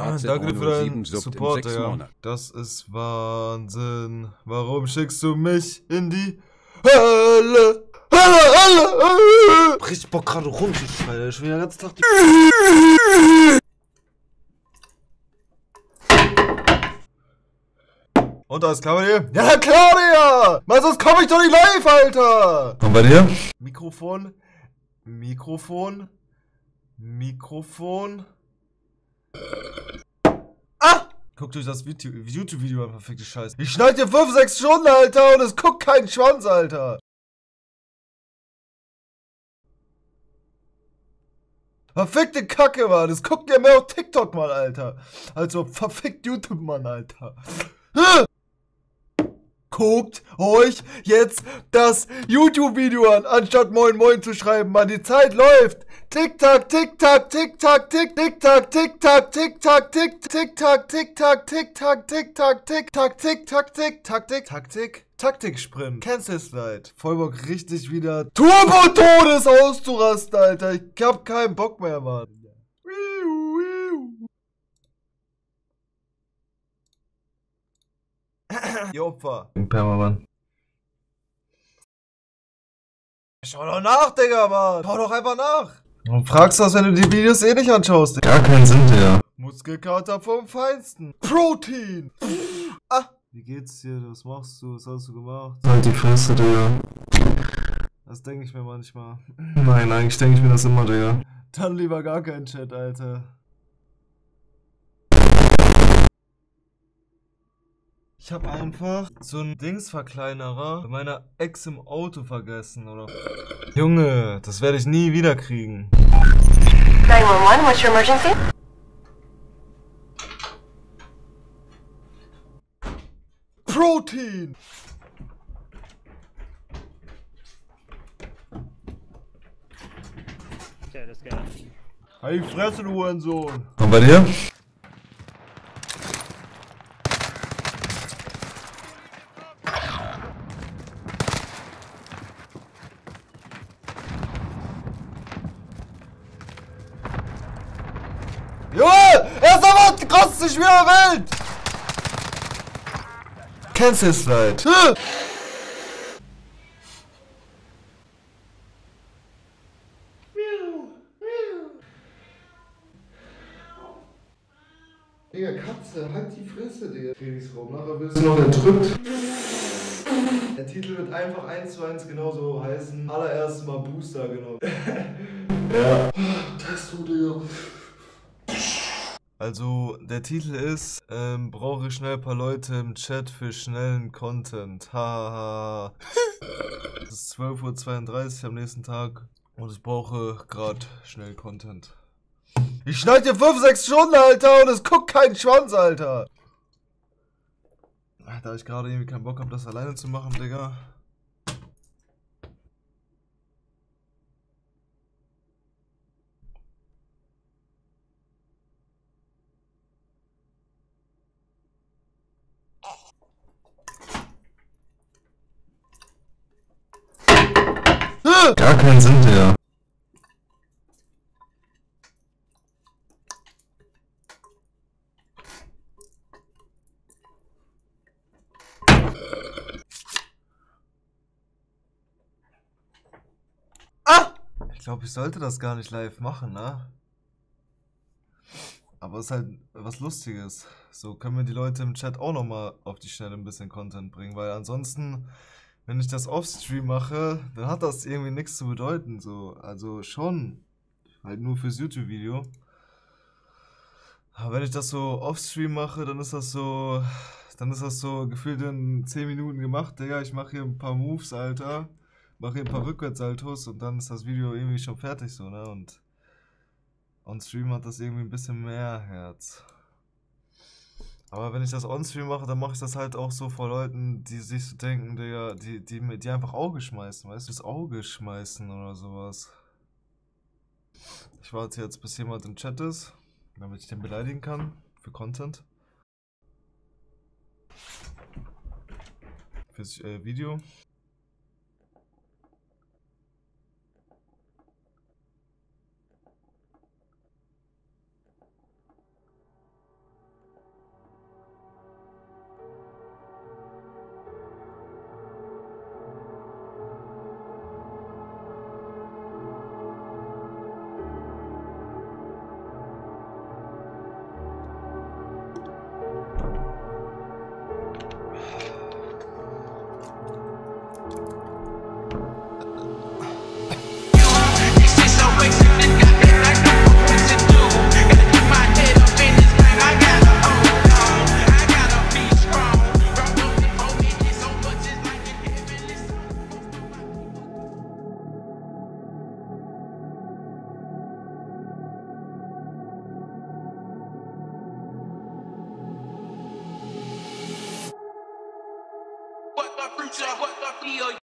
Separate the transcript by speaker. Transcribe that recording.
Speaker 1: Danke für deinen Support, Digga. Das ist Wahnsinn. Warum schickst du mich in die Hölle? Richtig Bock gerade rumzuschreien. Ich will den ganzen Tag die Und alles klar bei dir? Ja, klar, Digga! Weil sonst komm ich doch nicht live, Alter! Und bei dir? Mikrofon. Ah! Guckt euch das YouTube-Video an, verfickte Scheiße. Ich schneide dir 5, 6 Stunden, Alter, und es guckt kein Schwanz, Alter. Verfickte Kacke, Mann. Das guckt ja mehr auf TikTok, Mann, Alter. Also verfickt YouTube, Mann, Alter. Guckt euch jetzt das YouTube-Video an, anstatt Moin Moin zu schreiben, Mann. Die Zeit läuft. Tick-Tack, Tick-Tack, Tick-Tack, Tick-Tack, Tick-Tack, Tick-Tack, Tick-Tack, Tick-Tack, Tick-Tack, Tick-Tack, Tick-Tack, Tick-Tack, Tick-Tack, Taktik, Taktik-Sprint, Cancel-Slide. Voll Bock, richtig wieder Turbo-Todes auszurasten, Alter. Ich hab keinen Bock mehr, Mann. Ihr Opfer. Permaman. Schau doch nach, Digga, Mann. Schau doch einfach nach. Und fragst das, wenn du die Videos eh nicht anschaust, Digga. Gar keinen Sinn, Digga. Muskelkater vom Feinsten. Protein. Ah. Wie geht's dir? Was machst du? Was hast du gemacht? Halt die Fresse, Digga. Das denke ich mir manchmal. Nein, eigentlich denke ich mir das immer, Digga. Dann lieber gar keinen Chat, Alter. Ich habe einfach so einen Dingsverkleinerer bei meiner Ex im Auto vergessen, oder? Junge, das werde ich nie wieder kriegen.
Speaker 2: 911, what's your emergency?
Speaker 1: Protein! Halt die Fresse, du Hurensohn! Und bei dir? Junge! Er ist aber der größte Spieler der Welt! Cancel Slide. Digga, Katze, halt die Fresse, Digga. Trainingsraum, nachher wirst du noch erdrückt. Der Titel wird einfach 1:1 genauso heißen. Allererstes Mal Booster genommen. Ja. Das du, Digga. Also, der Titel ist, brauche ich schnell ein paar Leute im Chat für schnellen Content. Hahaha. Es ist 12:32 Uhr am nächsten Tag und ich brauche gerade schnell Content. Ich schneide dir 5, 6 Stunden, Alter, und es guckt kein Schwanz, Alter. Da ich gerade irgendwie keinen Bock habe, das alleine zu machen, Digga. Gar keinen Sinn, Digga. Ah! Ich glaube, ich sollte das gar nicht live machen, ne? Aber es ist halt was Lustiges. So können wir die Leute im Chat auch nochmal auf die Schnelle ein bisschen Content bringen, weil ansonsten, wenn ich das offstream mache, dann hat das irgendwie nichts zu bedeuten, so. Also schon, halt nur fürs YouTube-Video. Aber wenn ich das so offstream mache, dann ist das so gefühlt in 10 Minuten gemacht, Digga. Ich mache hier ein paar Moves, Alter. Mache hier ein paar Rückwärtssaltos und dann ist das Video irgendwie schon fertig, so, ne? Und on-stream hat das irgendwie ein bisschen mehr Herz. Aber wenn ich das on-stream mache, dann mache ich das halt auch so vor Leuten, die sich so denken, Digga, die einfach Auge schmeißen, weißt du? Das Auge schmeißen oder sowas. Ich warte jetzt, bis jemand im Chat ist, damit ich den beleidigen kann für Content. Fürs Video.
Speaker 3: future. What the